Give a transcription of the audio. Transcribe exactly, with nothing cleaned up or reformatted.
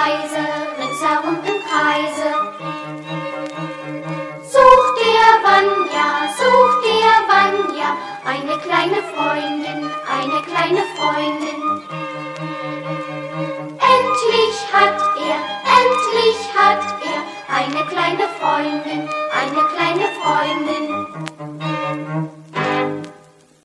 leise, ringsherum im Kreise. Sucht der Vanya, sucht der Vanya, eine kleine Freundin, eine kleine Freundin. Endlich hat er, endlich hat er eine kleine Freundin, eine kleine Freundin.